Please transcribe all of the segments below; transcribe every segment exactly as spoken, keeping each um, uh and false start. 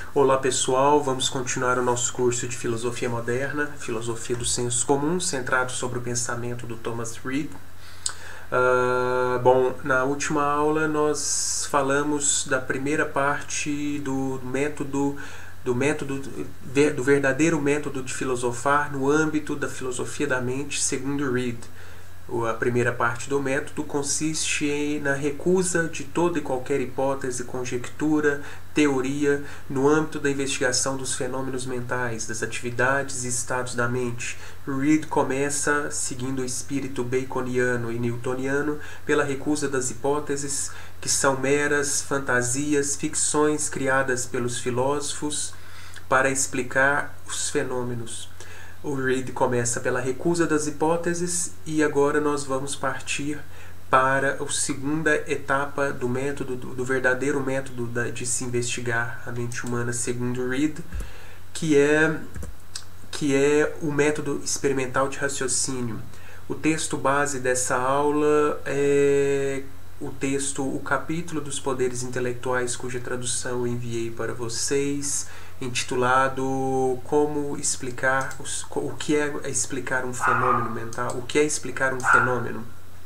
Olá pessoal, vamos continuar o nosso curso de Filosofia Moderna, Filosofia do Senso Comum, centrado sobre o pensamento do Thomas Reid. Uh, bom, na última aula nós falamos da primeira parte do método, do método, do verdadeiro método de filosofar no âmbito da filosofia da mente, segundo Reid. A primeira parte do método consiste na recusa de toda e qualquer hipótese, conjectura, teoria no âmbito da investigação dos fenômenos mentais, das atividades e estados da mente. Reid começa, seguindo o espírito baconiano e newtoniano, pela recusa das hipóteses, que são meras fantasias, ficções criadas pelos filósofos para explicar os fenômenos. O Reid começa pela recusa das hipóteses e agora nós vamos partir para a segunda etapa do método, do, do verdadeiro método da, de se investigar a mente humana segundo Reid, que é, que é o método experimental de raciocínio. O texto base dessa aula é o texto, o capítulo dos poderes intelectuais, cuja tradução eu enviei para vocês, intitulado Como explicar os, o que é explicar um fenômeno mental, o que é explicar um fenômeno.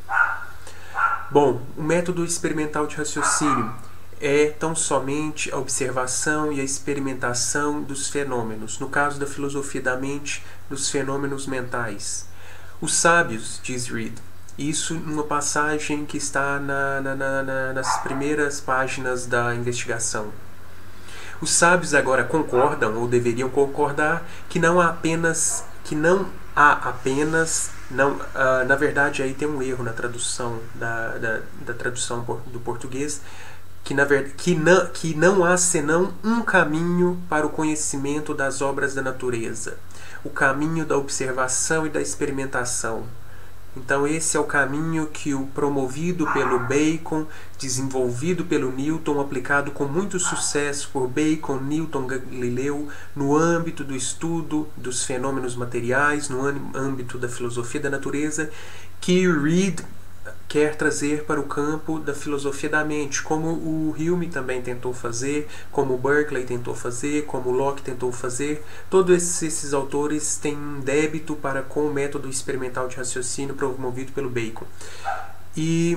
Bom, o método experimental de raciocínio é tão somente a observação e a experimentação dos fenômenos, no caso da filosofia da mente, dos fenômenos mentais. Os sábios, diz Reid, isso numa passagem que está na, na, na, na, nas primeiras páginas da investigação. Os sábios agora concordam, ou deveriam concordar, que não há apenas, que não há apenas, não, uh, na verdade aí tem um erro na tradução da, da, da tradução do português, que, na verdade, que, não, que não há senão um caminho para o conhecimento das obras da natureza, o caminho da observação e da experimentação. Então esse é o caminho que o promovido pelo Bacon, desenvolvido pelo Newton, aplicado com muito sucesso por Bacon, Newton, Galileu, no âmbito do estudo dos fenômenos materiais, no âmbito da filosofia da natureza, que Reid quer trazer para o campo da filosofia da mente, como o Hume também tentou fazer, como o Berkeley tentou fazer, como o Locke tentou fazer. Todos esses, esses autores têm um débito para com o método experimental de raciocínio promovido pelo Bacon. E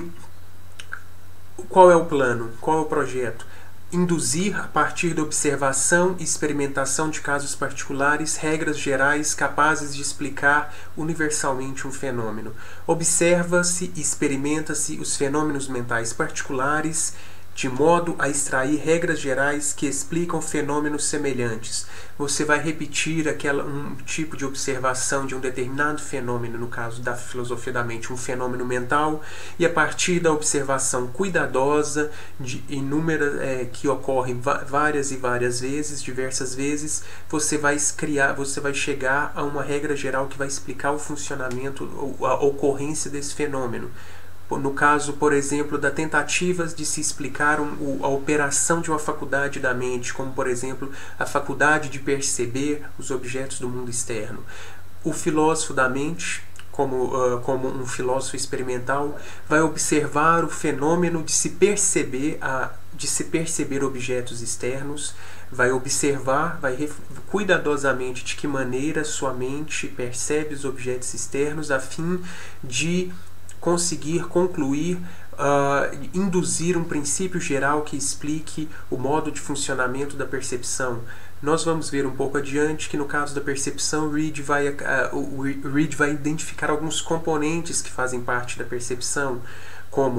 qual é o plano? Qual é o projeto? Induzir, a partir da observação e experimentação de casos particulares, regras gerais capazes de explicar universalmente um fenômeno. Observa-se e experimenta-se os fenômenos mentais particulares, de modo a extrair regras gerais que explicam fenômenos semelhantes. Você vai repetir aquela, um tipo de observação de um determinado fenômeno, no caso da filosofia da mente, um fenômeno mental, e a partir da observação cuidadosa, de inúmeras, é, que ocorre várias e várias vezes, diversas vezes, você vai, criar, você vai chegar a uma regra geral que vai explicar o funcionamento, a ocorrência desse fenômeno. No caso, por exemplo, da tentativas de se explicar um, a operação de uma faculdade da mente, como, por exemplo, a faculdade de perceber os objetos do mundo externo. O filósofo da mente, como, uh, como um filósofo experimental, vai observar o fenômeno de se perceber, a, de se perceber objetos externos, vai observar, vai cuidadosamente de que maneira sua mente percebe os objetos externos, a fim de conseguir concluir, uh, induzir um princípio geral que explique o modo de funcionamento da percepção. Nós vamos ver um pouco adiante que no caso da percepção, Reid vai, uh, o Reid vai identificar alguns componentes que fazem parte da percepção, como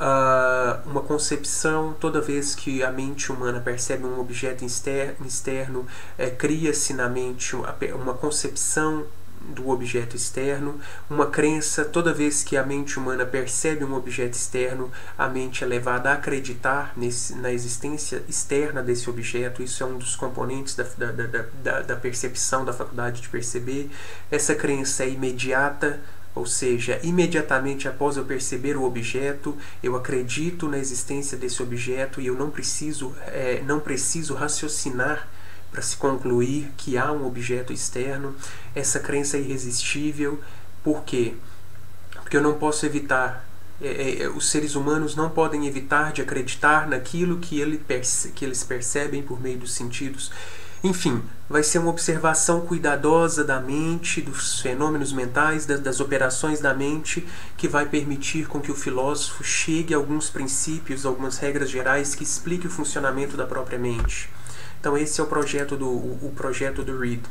uh, uma concepção. Toda vez que a mente humana percebe um objeto externo, externo é, cria-se na mente uma concepção do objeto externo, uma crença. Toda vez que a mente humana percebe um objeto externo, a mente é levada a acreditar nesse, na existência externa desse objeto. Isso é um dos componentes da, da, da, da, da percepção, da faculdade de perceber. Essa crença é imediata, ou seja, imediatamente após eu perceber o objeto, eu acredito na existência desse objeto e eu não preciso, é, não preciso raciocinar para se concluir que há um objeto externo. Essa crença é irresistível. Por quê? Porque eu não posso evitar É, é, os seres humanos não podem evitar de acreditar naquilo que, ele perce que eles percebem por meio dos sentidos. Enfim, vai ser uma observação cuidadosa da mente, dos fenômenos mentais, das, das operações da mente, que vai permitir com que o filósofo chegue a alguns princípios, algumas regras gerais que expliquem o funcionamento da própria mente. Então esse é o projeto do, o, o projeto do Reid.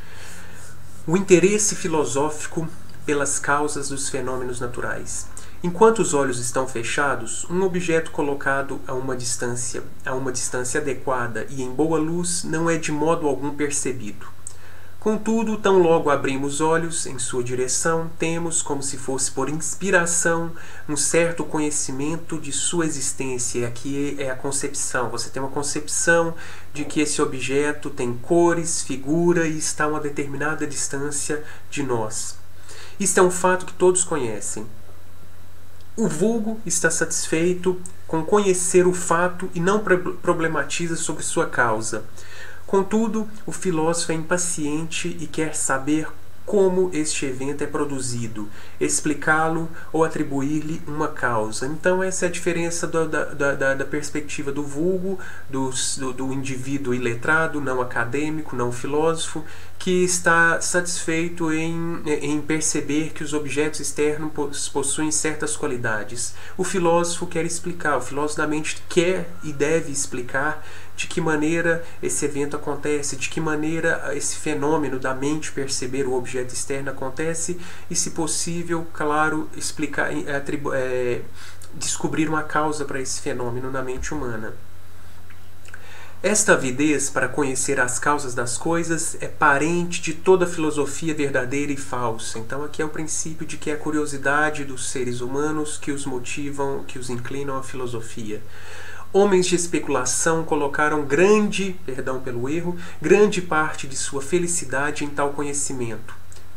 O interesse filosófico pelas causas dos fenômenos naturais. Enquanto os olhos estão fechados, um objeto colocado a uma distância, a uma distância adequada e em boa luz não é de modo algum percebido. Contudo, tão logo abrimos os olhos em sua direção, temos, como se fosse por inspiração, um certo conhecimento de sua existência. Aqui é a concepção. Você tem uma concepção de que esse objeto tem cores, figura e está a uma determinada distância de nós. Isto é um fato que todos conhecem. O vulgo está satisfeito com conhecer o fato e não problematiza sobre sua causa. Contudo, o filósofo é impaciente e quer saber como este evento é produzido, explicá-lo ou atribuir-lhe uma causa. Então essa é a diferença do, da, da, da perspectiva do vulgo, do, do, do indivíduo iletrado, não acadêmico, não filósofo, que está satisfeito em, em perceber que os objetos externos possuem certas qualidades. O filósofo quer explicar, o filósofo da mente quer e deve explicar de que maneira esse evento acontece, de que maneira esse fenômeno da mente perceber o objeto externo acontece e, se possível, claro, explicar, é, descobrir uma causa para esse fenômeno na mente humana. Esta avidez para conhecer as causas das coisas é parente de toda filosofia verdadeira e falsa. Então aqui é o princípio de que é a curiosidade dos seres humanos que os motivam, que os inclinam à filosofia. Homens de especulação colocaram grande, perdão pelo erro, grande parte de sua felicidade em tal conhecimento.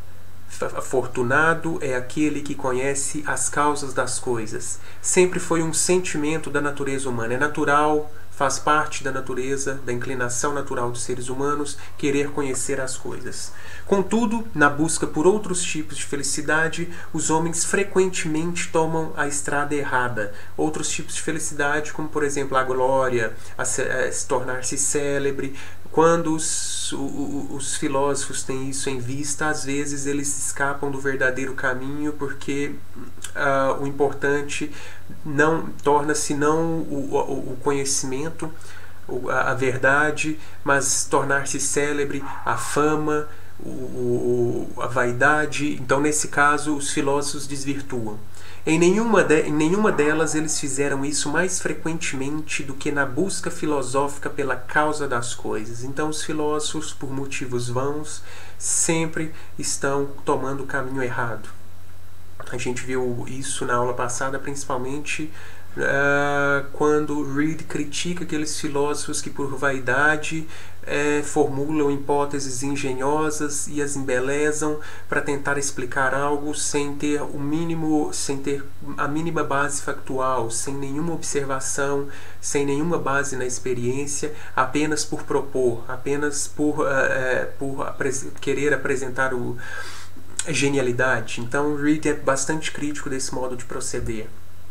Afortunado é aquele que conhece as causas das coisas. Sempre foi um sentimento da natureza humana. É natural, faz parte da natureza, da inclinação natural dos seres humanos, querer conhecer as coisas. Contudo, na busca por outros tipos de felicidade, os homens frequentemente tomam a estrada errada. Outros tipos de felicidade, como por exemplo a glória, a se, a se tornar-se célebre. Quando os, os, os filósofos têm isso em vista, às vezes eles escapam do verdadeiro caminho, porque uh, o importante não torna-se não o, o, o conhecimento, a, a verdade, mas tornar-se célebre, a fama, o, o, a vaidade. Então, nesse caso, os filósofos desvirtuam. Em nenhuma, de, em nenhuma delas eles fizeram isso mais frequentemente do que na busca filosófica pela causa das coisas. Então os filósofos, por motivos vãos, sempre estão tomando o caminho errado. A gente viu isso na aula passada, principalmente uh, quando Reid critica aqueles filósofos que por vaidade É, formulam hipóteses engenhosas e as embelezam para tentar explicar algo sem ter o mínimo, sem ter a mínima base factual, sem nenhuma observação, sem nenhuma base na experiência, apenas por propor, apenas por, uh, por apres querer apresentar o, a genialidade. Então Reid é bastante crítico desse modo de proceder.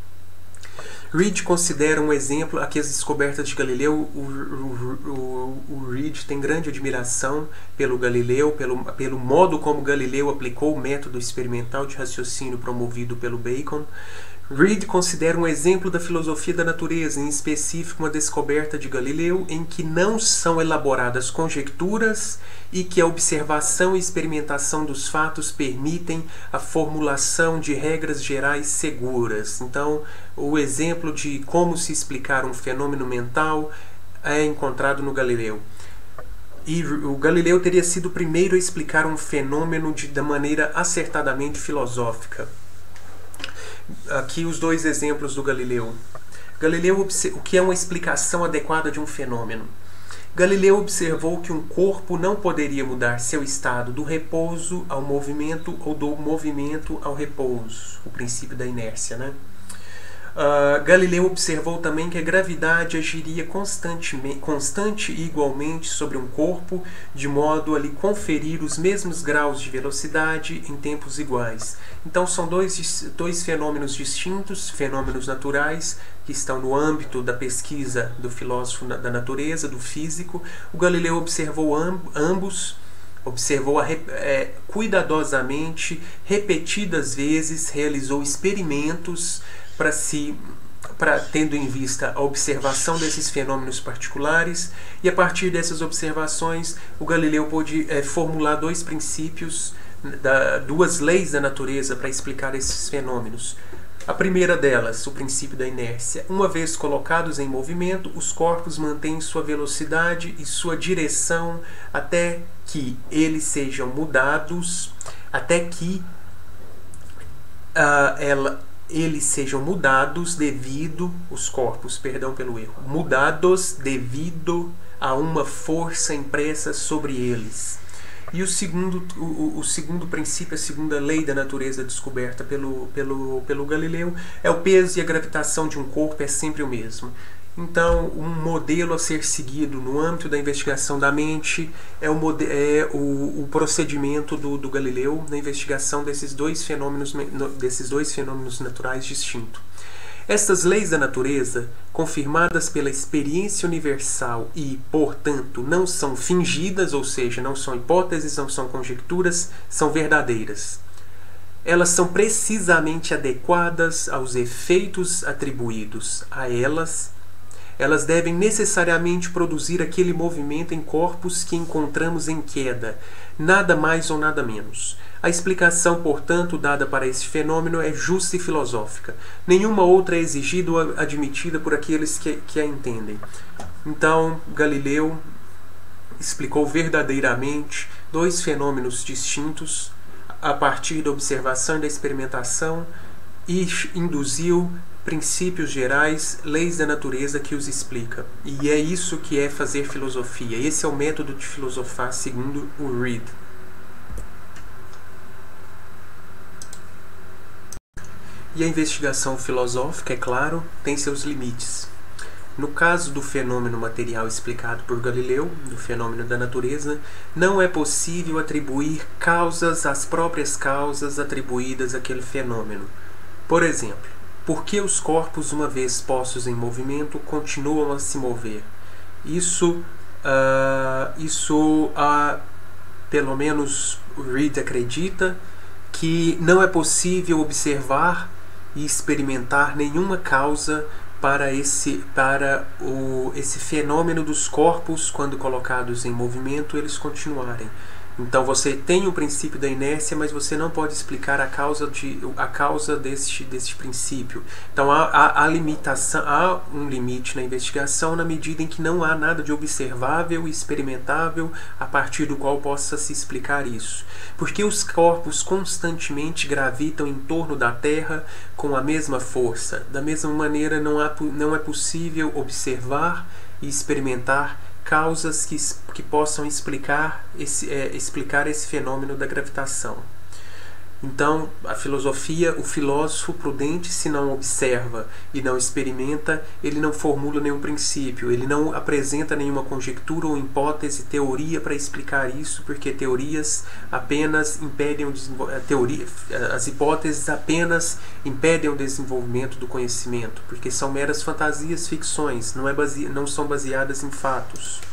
Reid considera um exemplo, aqui as descobertas de Galileu, o, o, o, o Reid tem grande admiração pelo Galileu, pelo, pelo modo como Galileu aplicou o método experimental de raciocínio promovido pelo Bacon. Reid considera um exemplo da filosofia da natureza, em específico uma descoberta de Galileu em que não são elaboradas conjecturas e que a observação e experimentação dos fatos permitem a formulação de regras gerais seguras. Então, o exemplo de como se explicar um fenômeno mental é encontrado no Galileu. E o Galileu teria sido o primeiro a explicar um fenômeno de, da maneira acertadamente filosófica. Aqui os dois exemplos do Galileu. Galileu, o que é uma explicação adequada de um fenômeno? Galileu observou que um corpo não poderia mudar seu estado do repouso ao movimento ou do movimento ao repouso, o princípio da inércia, né? Uh, Galileu observou também que a gravidade agiria constantemente, constante e igualmente sobre um corpo, de modo a lhe conferir os mesmos graus de velocidade em tempos iguais. Então são dois, dois fenômenos distintos, fenômenos naturais, que estão no âmbito da pesquisa do filósofo da natureza, do físico. O Galileu observou ambos, observou é, cuidadosamente, repetidas vezes, realizou experimentos para si, para, tendo em vista a observação desses fenômenos particulares, e a partir dessas observações o Galileu pôde é, formular dois princípios, da, duas leis da natureza para explicar esses fenômenos. A primeira delas, o princípio da inércia. Uma vez colocados em movimento, os corpos mantêm sua velocidade e sua direção até que eles sejam mudados, até que uh, ela eles sejam mudados devido, os corpos, perdão pelo erro, mudados devido a uma força impressa sobre eles. E o segundo, o, o segundo princípio, a segunda lei da natureza descoberta pelo, pelo, pelo Galileu, é o peso e a gravitação de um corpo é sempre o mesmo. Então, um modelo a ser seguido no âmbito da investigação da mente é o, é o, o procedimento do, do Galileu na investigação desses dois fenômenos, desses dois fenômenos naturais distintos. Estas leis da natureza, confirmadas pela experiência universal e, portanto, não são fingidas, ou seja, não são hipóteses, não são conjecturas, são verdadeiras. Elas são precisamente adequadas aos efeitos atribuídos a elas. Elas devem necessariamente produzir aquele movimento em corpos que encontramos em queda, nada mais ou nada menos. A explicação, portanto, dada para esse fenômeno é justa e filosófica. Nenhuma outra é exigida ou admitida por aqueles que, que a entendem. Então, Galileu explicou verdadeiramente dois fenômenos distintos a partir da observação e da experimentação e induziu princípios gerais, leis da natureza que os explica. E é isso que é fazer filosofia. Esse é o método de filosofar segundo o Reid. E a investigação filosófica, é claro, tem seus limites. No caso do fenômeno material explicado por Galileu, do fenômeno da natureza, não é possível atribuir causas às próprias causas atribuídas àquele fenômeno. Por exemplo, por que os corpos, uma vez postos em movimento, continuam a se mover? Isso, uh, isso uh, pelo menos o Reid acredita que não é possível observar e experimentar nenhuma causa para esse, para o, esse fenômeno dos corpos, quando colocados em movimento, eles continuarem. Então você tem o princípio da inércia, mas você não pode explicar a causa, de, a causa deste, deste princípio. Então há, há, há, limitação, há um limite na investigação na medida em que não há nada de observável e experimentável a partir do qual possa se explicar isso. Porque os corpos constantemente gravitam em torno da Terra com a mesma força. Da mesma maneira, não, há, não é possível observar e experimentar causas que, que possam explicar esse, é, explicar esse fenômeno da gravitação. Então, a filosofia, o filósofo prudente, se não observa e não experimenta, ele não formula nenhum princípio, ele não apresenta nenhuma conjectura ou hipótese, teoria para explicar isso, porque teorias apenas impedem o desenvolvimento, teoria, as hipóteses apenas impedem o desenvolvimento do conhecimento, porque são meras fantasias, ficções, não, é base, não são baseadas em fatos.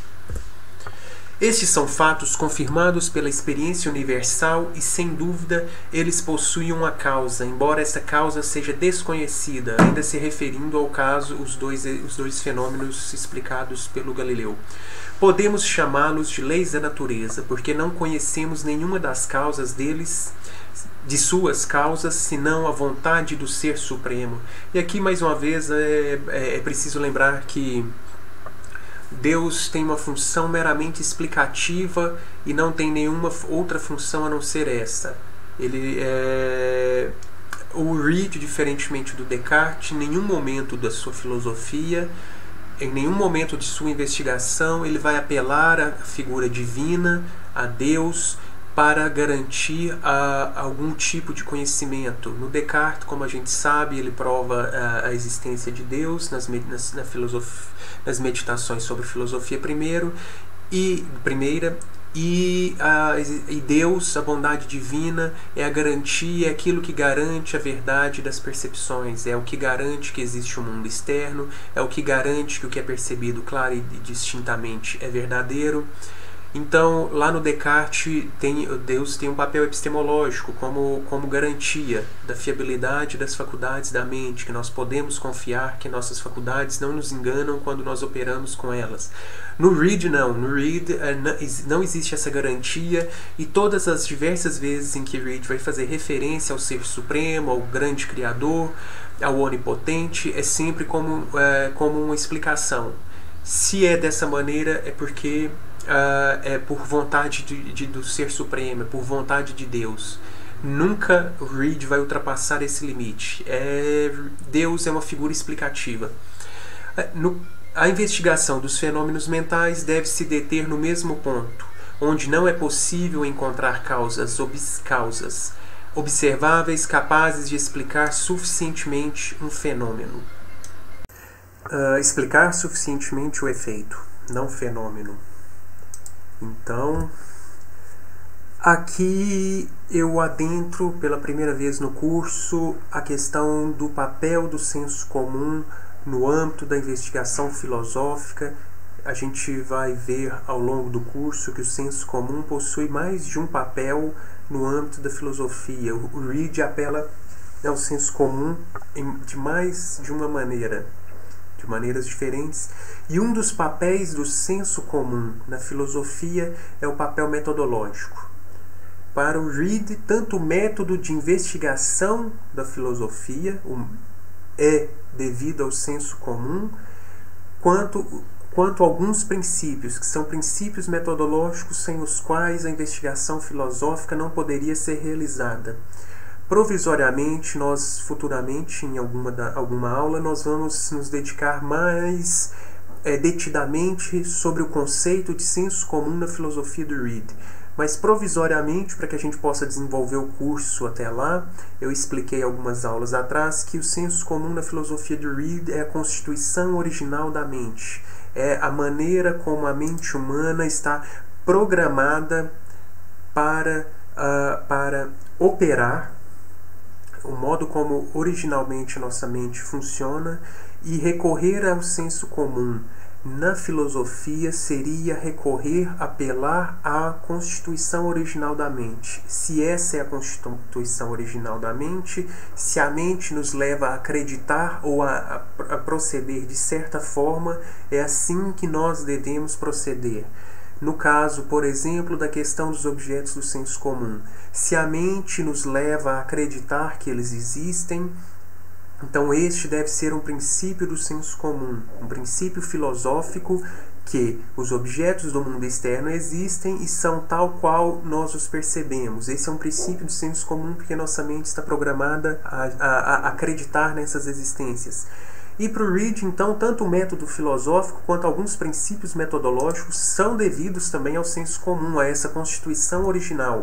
Estes são fatos confirmados pela experiência universal e, sem dúvida, eles possuem uma causa, embora essa causa seja desconhecida, ainda se referindo ao caso os dois, os dois fenômenos explicados pelo Galileu. Podemos chamá-los de leis da natureza, porque não conhecemos nenhuma das causas deles, de suas causas, senão a vontade do Ser Supremo. E aqui, mais uma vez, é, é, é preciso lembrar que Deus tem uma função meramente explicativa e não tem nenhuma outra função a não ser essa. Ele é... O Reid, diferentemente do Descartes, em nenhum momento da sua filosofia, em nenhum momento de sua investigação, ele vai apelar à figura divina, a Deus, para garantir uh, algum tipo de conhecimento. No Descartes, como a gente sabe, ele prova uh, a existência de Deus nas, nas, na filosofia, nas meditações sobre filosofia primeiro, e, primeira, e, uh, e Deus, a bondade divina, é a garantia, é aquilo que garante a verdade das percepções, é o que garante que existe um mundo externo, é o que garante que o que é percebido claro e distintamente é verdadeiro. Então, lá no Descartes, tem, Deus tem um papel epistemológico como, como garantia da fiabilidade das faculdades da mente, que nós podemos confiar que nossas faculdades não nos enganam quando nós operamos com elas. No Reid, não. No Reid, não existe essa garantia, e todas as diversas vezes em que Reid vai fazer referência ao Ser Supremo, ao grande Criador, ao Onipotente, é sempre como, é, como uma explicação. Se é dessa maneira, é porque Uh, é por vontade de, de, do Ser Supremo, é por vontade de Deus. Nunca Reid vai ultrapassar esse limite. É, Deus é uma figura explicativa. No, a investigação dos fenômenos mentais deve se deter no mesmo ponto, onde não é possível encontrar causas, obs, causas observáveis capazes de explicar suficientemente um fenômeno. Uh, explicar suficientemente o efeito, não fenômeno. Então, aqui eu adentro pela primeira vez no curso a questão do papel do senso comum no âmbito da investigação filosófica. A gente vai ver ao longo do curso que o senso comum possui mais de um papel no âmbito da filosofia. O Reid apela ao senso comum de mais de uma maneira, de maneiras diferentes, e um dos papéis do senso comum na filosofia é o papel metodológico. Para o Reid, tanto o método de investigação da filosofia é devido ao senso comum, quanto, quanto alguns princípios, que são princípios metodológicos sem os quais a investigação filosófica não poderia ser realizada. Provisoriamente, nós futuramente, em alguma, da, alguma aula, nós vamos nos dedicar mais é, detidamente sobre o conceito de senso comum na filosofia do Reid. Mas provisoriamente, para que a gente possa desenvolver o curso até lá, eu expliquei algumas aulas atrás que o senso comum na filosofia do Reid é a constituição original da mente. É a maneira como a mente humana está programada para, uh, para operar, o modo como originalmente nossa mente funciona, e recorrer ao senso comum na filosofia seria recorrer, apelar à constituição original da mente. Se essa é a constituição original da mente, se a mente nos leva a acreditar ou a, a, a proceder de certa forma, é assim que nós devemos proceder. No caso, por exemplo, da questão dos objetos do senso comum, se a mente nos leva a acreditar que eles existem, então este deve ser um princípio do senso comum, um princípio filosófico que os objetos do mundo externo existem e são tal qual nós os percebemos. Esse é um princípio do senso comum porque nossa mente está programada a, a, a acreditar nessas existências. E para o Reid, então, tanto o método filosófico quanto alguns princípios metodológicos são devidos também ao senso comum, a essa constituição original.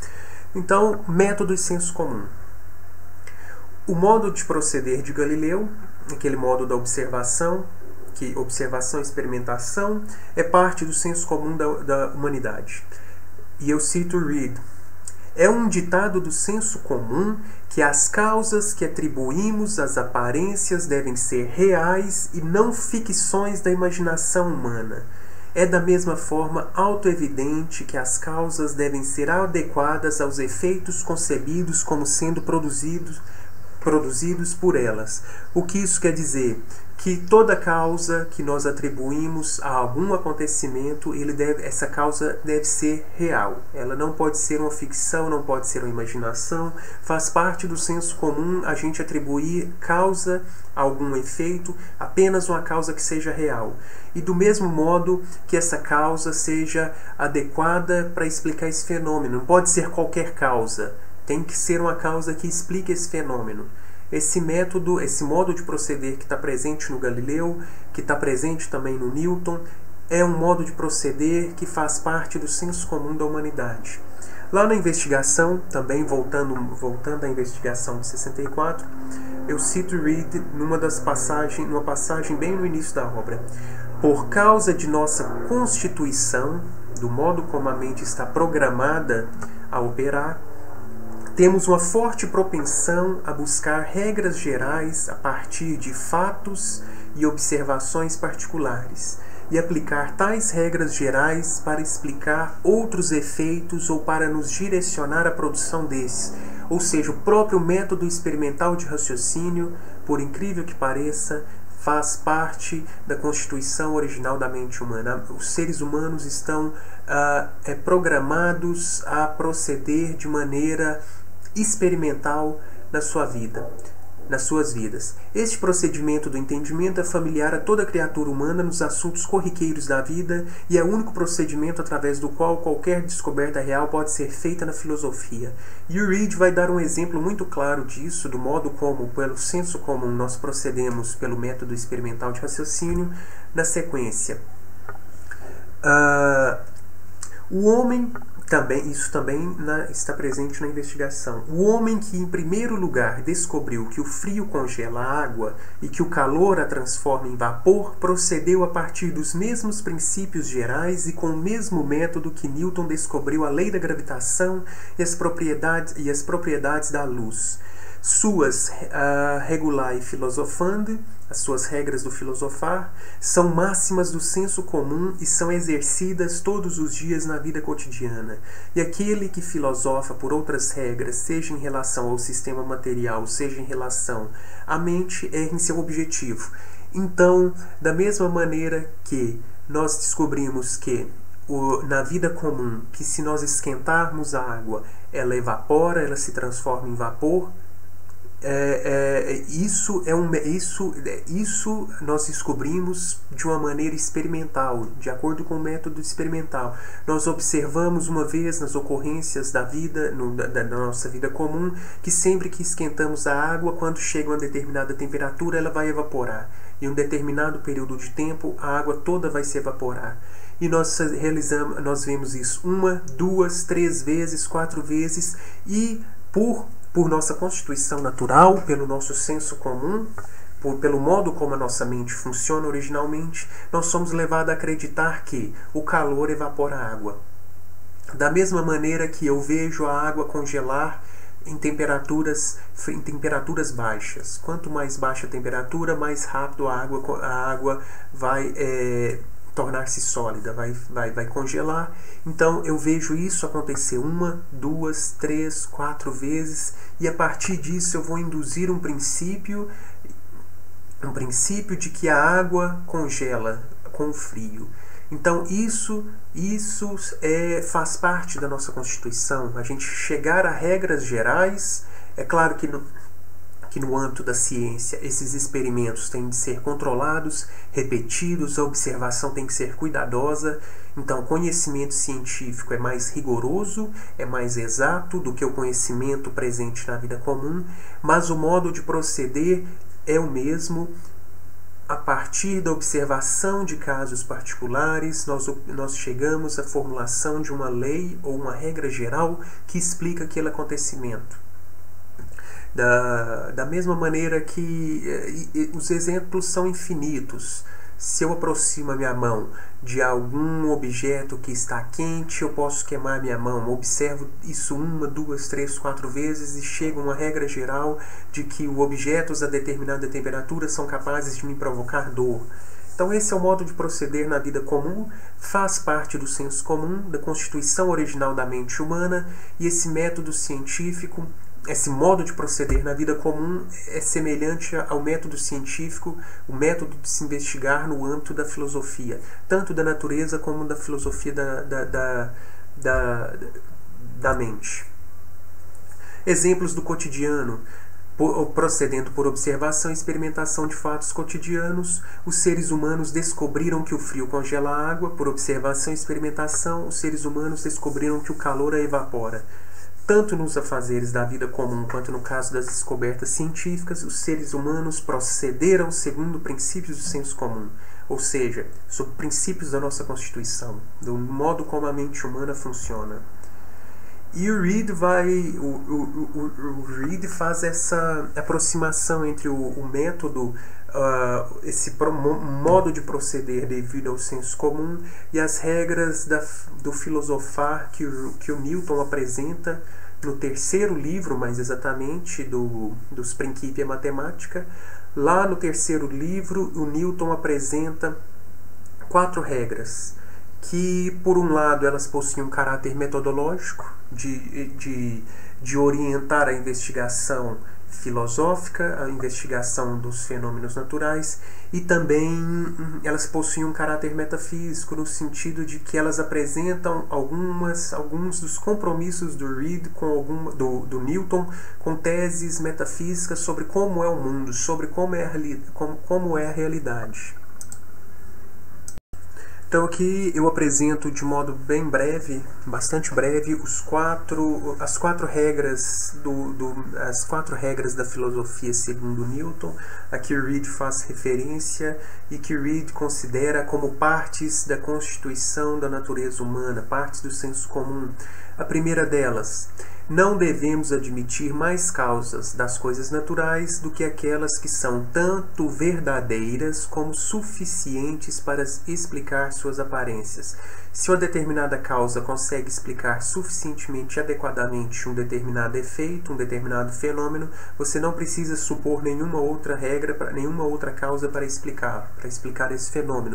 Então, método e senso comum. O modo de proceder de Galileu, aquele modo da observação, que observação e experimentação, é parte do senso comum da, da humanidade. E eu cito Reid. É um ditado do senso comum que as causas que atribuímos às aparências devem ser reais e não ficções da imaginação humana. É da mesma forma autoevidente que as causas devem ser adequadas aos efeitos concebidos como sendo produzidos, produzidos por elas. O que isso quer dizer? Que toda causa que nós atribuímos a algum acontecimento, ele deve, essa causa deve ser real. Ela não pode ser uma ficção, não pode ser uma imaginação. Faz parte do senso comum a gente atribuir causa a algum efeito, apenas uma causa que seja real. E do mesmo modo que essa causa seja adequada para explicar esse fenômeno. Não pode ser qualquer causa. Tem que ser uma causa que explique esse fenômeno. Esse método, esse modo de proceder que está presente no Galileu, que está presente também no Newton, é um modo de proceder que faz parte do senso comum da humanidade. Lá na investigação, também voltando, voltando à investigação de sessenta e quatro, eu cito Reed numa das passagens, numa passagem bem no início da obra. Por causa de nossa constituição, do modo como a mente está programada a operar, temos uma forte propensão a buscar regras gerais a partir de fatos e observações particulares, e aplicar tais regras gerais para explicar outros efeitos ou para nos direcionar à produção desses. Ou seja, o próprio método experimental de raciocínio, por incrível que pareça, faz parte da constituição original da mente humana. Os seres humanos estão ah, é, programados a proceder de maneira experimental na sua vida, nas suas vidas. Este procedimento do entendimento é familiar a toda criatura humana nos assuntos corriqueiros da vida e é o único procedimento através do qual qualquer descoberta real pode ser feita na filosofia. E o Reed vai dar um exemplo muito claro disso, do modo como, pelo senso comum, nós procedemos pelo método experimental de raciocínio, na sequência. Uh, o homem... Também, isso também na, está presente na investigação. O homem que, em primeiro lugar, descobriu que o frio congela a água e que o calor a transforma em vapor, procedeu a partir dos mesmos princípios gerais e com o mesmo método que Newton descobriu a lei da gravitação e as propriedades, e as propriedades da luz. Suas uh, regulae filosofandi, as suas regras do filosofar, são máximas do senso comum e são exercidas todos os dias na vida cotidiana. E aquele que filosofa por outras regras, seja em relação ao sistema material, seja em relação à mente, erra em seu objetivo. Então, da mesma maneira que nós descobrimos que o, na vida comum, que se nós esquentarmos a água, ela evapora, ela se transforma em vapor, É, é, isso, é um, isso, isso nós descobrimos de uma maneira experimental, de acordo com o método experimental. Nós observamos uma vez nas ocorrências da vida, no, da, da nossa vida comum, que sempre que esquentamos a água, quando chega uma determinada temperatura, ela vai evaporar. Em um determinado período de tempo, a água toda vai se evaporar. E nós realizamos, nós vemos isso uma, duas, três vezes, quatro vezes, e por Por nossa constituição natural, pelo nosso senso comum, por, pelo modo como a nossa mente funciona originalmente, nós somos levados a acreditar que o calor evapora a água. Da mesma maneira que eu vejo a água congelar em temperaturas, em temperaturas baixas. Quanto mais baixa a temperatura, mais rápido a água, a água vai é, tornar-se sólida, vai, vai, vai congelar. Então eu vejo isso acontecer uma, duas, três, quatro vezes, e a partir disso eu vou induzir um princípio, um princípio de que a água congela com o frio. Então isso, isso é, faz parte da nossa Constituição, a gente chegar a regras gerais. É claro que no, que no âmbito da ciência esses experimentos têm de ser controlados, repetidos, a observação tem que ser cuidadosa. Então o conhecimento científico é mais rigoroso, é mais exato do que o conhecimento presente na vida comum, mas o modo de proceder é o mesmo. A partir da observação de casos particulares, nós, nós chegamos à formulação de uma lei ou uma regra geral que explica aquele acontecimento. Da, da mesma maneira que e, e, os exemplos são infinitos. Se eu aproximo a minha mão de algum objeto que está quente, eu posso queimar minha mão. Observo isso uma, duas, três, quatro vezes e chego a uma regra geral de que os objetos a determinada temperatura são capazes de me provocar dor. Então esse é o modo de proceder na vida comum, faz parte do senso comum, da constituição original da mente humana, e esse método científico, esse modo de proceder na vida comum é semelhante ao método científico, o método de se investigar no âmbito da filosofia, tanto da natureza como da filosofia da, da, da, da, da mente. Exemplos do cotidiano. Procedendo por observação e experimentação de fatos cotidianos, os seres humanos descobriram que o frio congela a água. Por observação e experimentação, os seres humanos descobriram que o calor a evapora. Tanto nos afazeres da vida comum quanto no caso das descobertas científicas, os seres humanos procederam segundo princípios do senso comum, ou seja, sob princípios da nossa Constituição, do modo como a mente humana funciona. E o Reid vai, o, o, o, o Reid faz essa aproximação entre o, o método, uh, esse pro, modo de proceder devido ao senso comum e as regras da, do filosofar que o, que o Newton apresenta no terceiro livro, mais exatamente, do, dos Principia Mathematica. Lá no terceiro livro, o Newton apresenta quatro regras, que, por um lado, elas possuem um caráter metodológico, de, de, de orientar a investigação filosófica, a investigação dos fenômenos naturais, e também elas possuem um caráter metafísico, no sentido de que elas apresentam algumas, alguns dos compromissos do Reid com algum, do, do Newton com teses metafísicas sobre como é o mundo, sobre como é a, como, como é a realidade. Então aqui eu apresento de modo bem breve, bastante breve, os quatro, as quatro regras do, do, as quatro regras da filosofia segundo Newton, a que Reid faz referência e que Reid considera como partes da constituição da natureza humana, partes do senso comum. A primeira delas: não devemos admitir mais causas das coisas naturais do que aquelas que são tanto verdadeiras como suficientes para explicar suas aparências. Se uma determinada causa consegue explicar suficientemente adequadamente um determinado efeito, um determinado fenômeno, você não precisa supor nenhuma outra regra, nenhuma outra causa para explicar, para explicar esse fenômeno.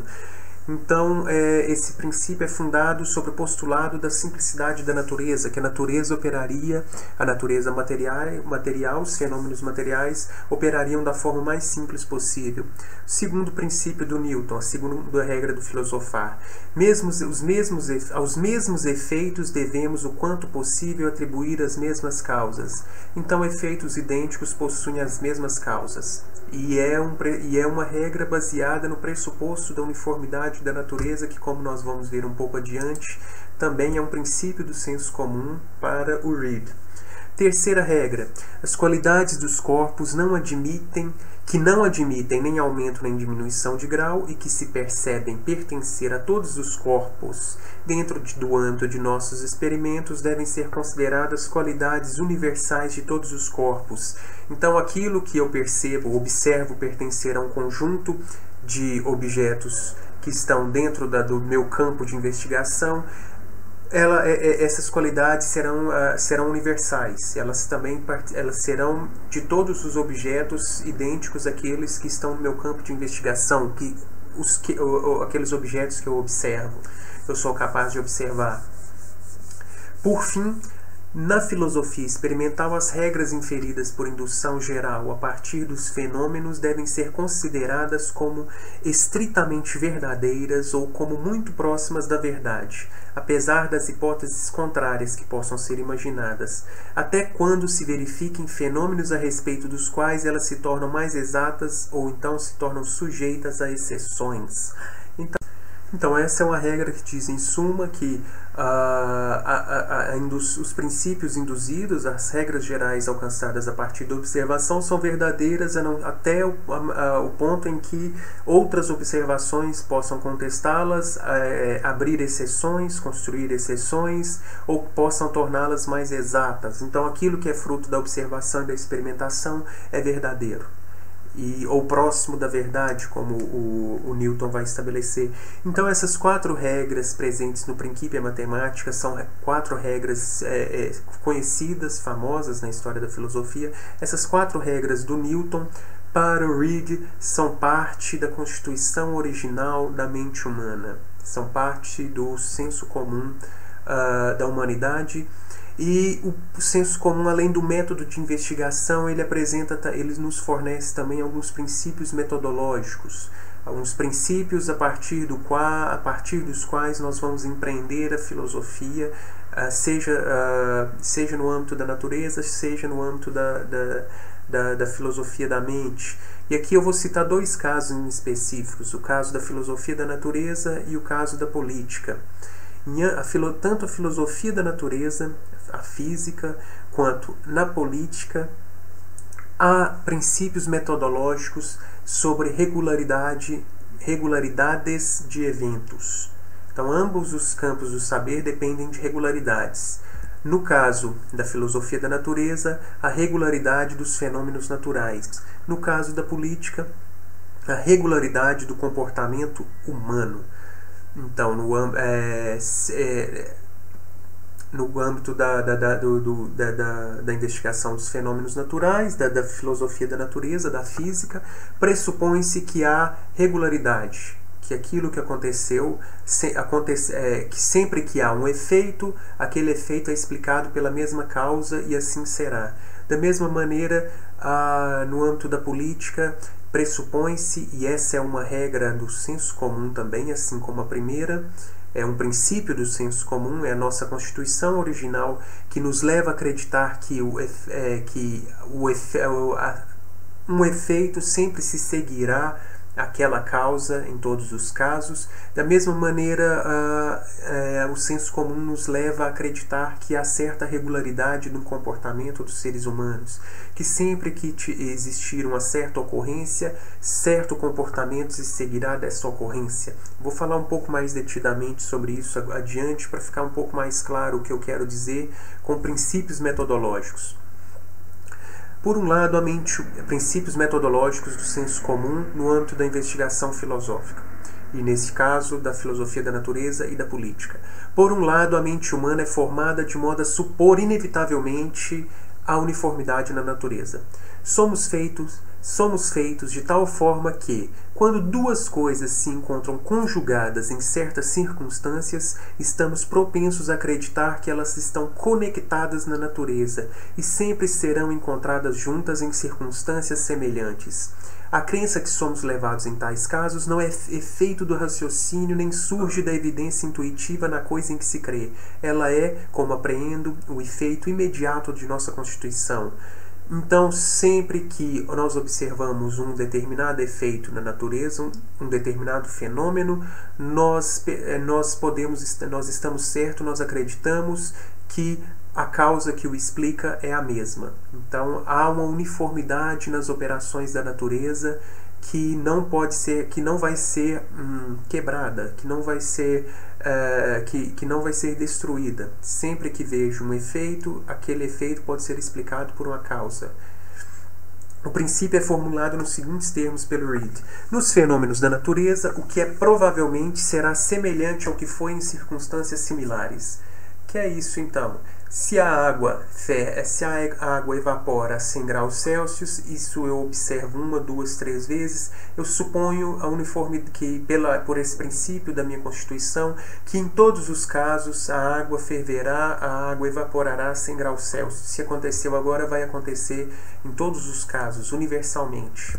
Então, é, esse princípio é fundado sobre o postulado da simplicidade da natureza, que a natureza operaria, a natureza material, material, os fenômenos materiais, operariam da forma mais simples possível. Segundo princípio do Newton, a segunda regra do filosofar: mesmo, os mesmos, aos mesmos efeitos devemos, o quanto possível, atribuir as mesmas causas. Então, efeitos idênticos possuem as mesmas causas. E é, um, e é uma regra baseada no pressuposto da uniformidade da natureza, que, como nós vamos ver um pouco adiante, também é um princípio do senso comum para o Reid. Terceira regra: as qualidades dos corpos não admitem, que não admitem nem aumento nem diminuição de grau e que se percebem pertencer a todos os corpos dentro de, do âmbito de nossos experimentos, devem ser consideradas qualidades universais de todos os corpos. Então, aquilo que eu percebo, observo pertencer a um conjunto de objetos que estão dentro da, do meu campo de investigação, ela, é, essas qualidades serão, uh, serão universais. Elas também elas serão de todos os objetos idênticos àqueles que estão no meu campo de investigação, que, os, que, o, aqueles objetos que eu observo, eu sou capaz de observar. Por fim, na filosofia experimental, as regras inferidas por indução geral a partir dos fenômenos devem ser consideradas como estritamente verdadeiras ou como muito próximas da verdade, apesar das hipóteses contrárias que possam ser imaginadas, até quando se verifiquem fenômenos a respeito dos quais elas se tornam mais exatas ou então se tornam sujeitas a exceções. Então, Então, essa é uma regra que diz, em suma, que uh, a, a, a induz, os princípios induzidos, as regras gerais alcançadas a partir da observação, são verdadeiras a não, até o, a, a, o ponto em que outras observações possam contestá-las, é, abrir exceções, construir exceções, ou possam torná-las mais exatas. Então, aquilo que é fruto da observação e da experimentação é verdadeiro. E, ou próximo da verdade, como o, o Newton vai estabelecer. Então, essas quatro regras presentes no Principia Mathematica são quatro regras é, é, conhecidas, famosas na história da filosofia. Essas quatro regras do Newton, para o Reid, são parte da constituição original da mente humana, são parte do senso comum uh, da humanidade. E o senso comum, além do método de investigação, ele apresenta, ele nos fornece também alguns princípios metodológicos, alguns princípios a partir, do qua, a partir dos quais nós vamos empreender a filosofia, uh, seja, uh, seja no âmbito da natureza, seja no âmbito da, da, da, da filosofia da mente. E aqui eu vou citar dois casos específicos, o caso da filosofia da natureza e o caso da política. A filo, tanto a filosofia da natureza, a física, quanto na política, há princípios metodológicos sobre regularidade, regularidades de eventos. Então, ambos os campos do saber dependem de regularidades. No caso da filosofia da natureza, a regularidade dos fenômenos naturais. No caso da política, a regularidade do comportamento humano. Então, no, é, é, no âmbito da, da, da, do, do, da, da, da investigação dos fenômenos naturais, da, da filosofia da natureza, da física, pressupõe-se que há regularidade, que aquilo que aconteceu, se, acontece, é, que sempre que há um efeito, aquele efeito é explicado pela mesma causa e assim será. Da mesma maneira, ah, no âmbito da política, pressupõe-se, e essa é uma regra do senso comum também, assim como a primeira, é um princípio do senso comum, é a nossa Constituição original que nos leva a acreditar que, o, é, que o, a, um efeito sempre se seguirá aquela causa em todos os casos. Da mesma maneira, uh, uh, o senso comum nos leva a acreditar que há certa regularidade no comportamento dos seres humanos, que sempre que existir uma certa ocorrência, certo comportamento se seguirá dessa ocorrência. Vou falar um pouco mais detidamente sobre isso adiante para ficar um pouco mais claro o que eu quero dizer com princípios metodológicos. Por um lado, a mente, princípios metodológicos do senso comum no âmbito da investigação filosófica, e nesse caso, da filosofia da natureza e da política. Por um lado, a mente humana é formada de modo a supor inevitavelmente a uniformidade na natureza. Somos feitos, somos feitos de tal forma que, quando duas coisas se encontram conjugadas em certas circunstâncias, estamos propensos a acreditar que elas estão conectadas na natureza e sempre serão encontradas juntas em circunstâncias semelhantes. A crença que somos levados em tais casos não é efeito do raciocínio nem surge da evidência intuitiva na coisa em que se crê. Ela é, como apreendo, o efeito imediato de nossa Constituição. Então, sempre que nós observamos um determinado efeito na natureza, um, um determinado fenômeno, nós, nós, podemos, nós estamos certos, nós acreditamos que a causa que o explica é a mesma. Então, há uma uniformidade nas operações da natureza que não pode ser, que não vai ser hum, quebrada, que não vai ser, uh, que, que não vai ser destruída. Sempre que vejo um efeito, aquele efeito pode ser explicado por uma causa. O princípio é formulado nos seguintes termos pelo Reid. Nos fenômenos da natureza, o que é provavelmente será semelhante ao que foi em circunstâncias similares. Que é isso então? Se a água, se a água evapora a cem graus Celsius, isso eu observo uma, duas, três vezes, eu suponho a uniformidade que, pela, por esse princípio da minha Constituição, que em todos os casos a água ferverá, a água evaporará a cem graus Celsius. Se aconteceu agora, vai acontecer em todos os casos, universalmente.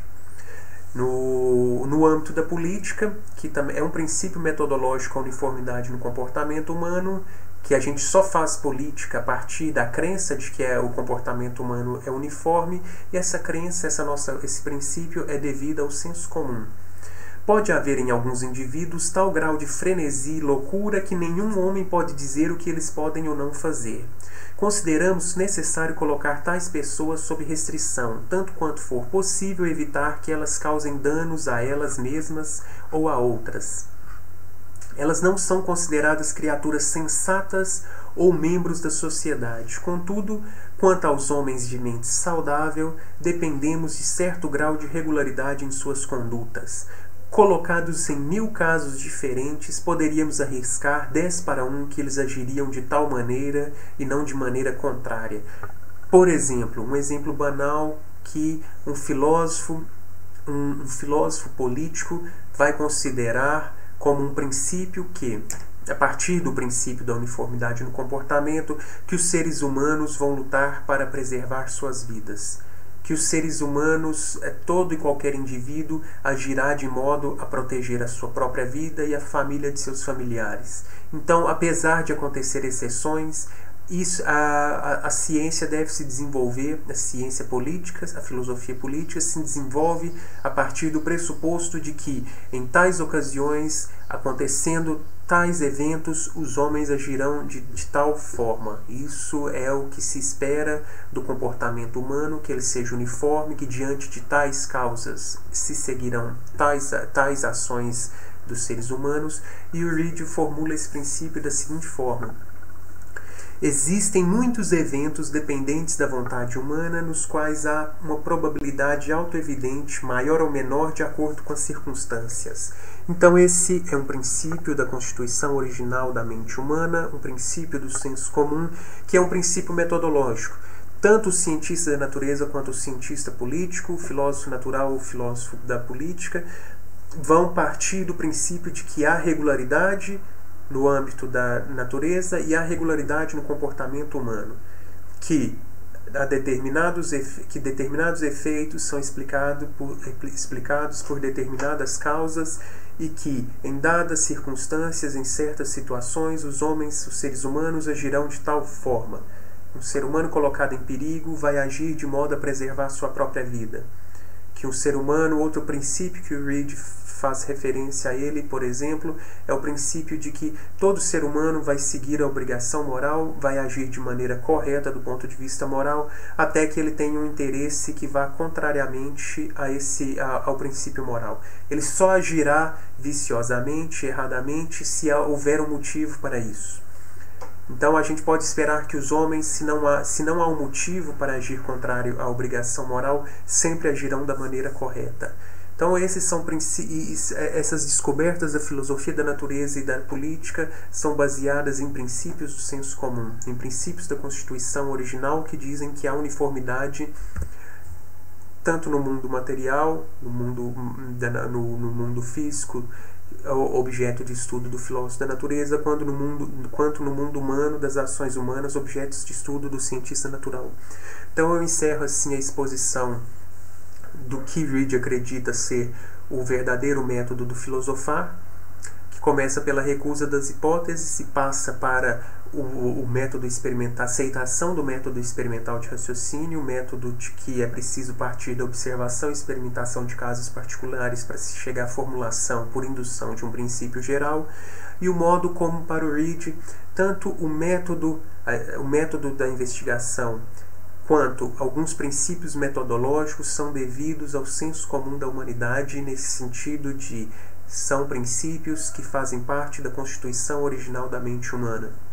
No, no âmbito da política, que também é um princípio metodológico a uniformidade no comportamento humano, que a gente só faz política a partir da crença de que é, o comportamento humano é uniforme, e essa crença, essa nossa, esse princípio é devido ao senso comum. Pode haver em alguns indivíduos tal grau de frenesi e loucura que nenhum homem pode dizer o que eles podem ou não fazer. Consideramos necessário colocar tais pessoas sob restrição, tanto quanto for possível evitar que elas causem danos a elas mesmas ou a outras. Elas não são consideradas criaturas sensatas ou membros da sociedade. Contudo, quanto aos homens de mente saudável, dependemos de certo grau de regularidade em suas condutas. Colocados em mil casos diferentes, poderíamos arriscar dez para um que eles agiriam de tal maneira e não de maneira contrária. Por exemplo, um exemplo banal que um filósofo, um, um filósofo político vai considerar como um princípio que, a partir do princípio da uniformidade no comportamento, que os seres humanos vão lutar para preservar suas vidas. Que os seres humanos, todo e qualquer indivíduo, agirá de modo a proteger a sua própria vida e a família de seus familiares. Então, apesar de acontecer exceções, Isso, a, a, a ciência deve se desenvolver, a ciência política, a filosofia política se desenvolve a partir do pressuposto de que, em tais ocasiões, acontecendo tais eventos, os homens agirão de, de tal forma. Isso é o que se espera do comportamento humano, que ele seja uniforme, que diante de tais causas se seguirão tais, tais ações dos seres humanos, e o Reid formula esse princípio da seguinte forma. Existem muitos eventos dependentes da vontade humana nos quais há uma probabilidade autoevidente, maior ou menor, de acordo com as circunstâncias. Então esse é um princípio da constituição original da mente humana, um princípio do senso comum, que é um princípio metodológico. Tanto o cientista da natureza quanto o cientista político, o filósofo natural ou o filósofo da política, vão partir do princípio de que há regularidade no âmbito da natureza e há regularidade no comportamento humano, que, a determinados, que determinados efeitos são explicado por, explicados por determinadas causas e que, em dadas circunstâncias, em certas situações, os homens, os seres humanos, agirão de tal forma. Um ser humano colocado em perigo vai agir de modo a preservar sua própria vida. Que um ser humano, outro princípio que o Reid faz referência a ele, por exemplo, é o princípio de que todo ser humano vai seguir a obrigação moral, vai agir de maneira correta do ponto de vista moral, até que ele tenha um interesse que vá contrariamente a esse, a, ao princípio moral. Ele só agirá viciosamente, erradamente, se houver um motivo para isso. Então a gente pode esperar que os homens, se não há, se não há um motivo para agir contrário à obrigação moral, sempre agirão da maneira correta. Então esses são essas descobertas da filosofia da natureza e da política são baseadas em princípios do senso comum, em princípios da Constituição original que dizem que há uniformidade tanto no mundo material, no mundo, no, no mundo físico, objeto de estudo do filósofo da natureza, quanto no mundo, quanto no mundo humano, das ações humanas, objetos de estudo do cientista natural. Então eu encerro assim a exposição do que Reid acredita ser o verdadeiro método do filosofar, que começa pela recusa das hipóteses e passa para o, o método experimental, a aceitação do método experimental de raciocínio, o método de que é preciso partir da observação e experimentação de casos particulares para se chegar à formulação por indução de um princípio geral, e o modo como, para o Reid, tanto o método, o método da investigação quanto alguns princípios metodológicos são devidos ao senso comum da humanidade, nesse sentido de são princípios que fazem parte da constituição original da mente humana.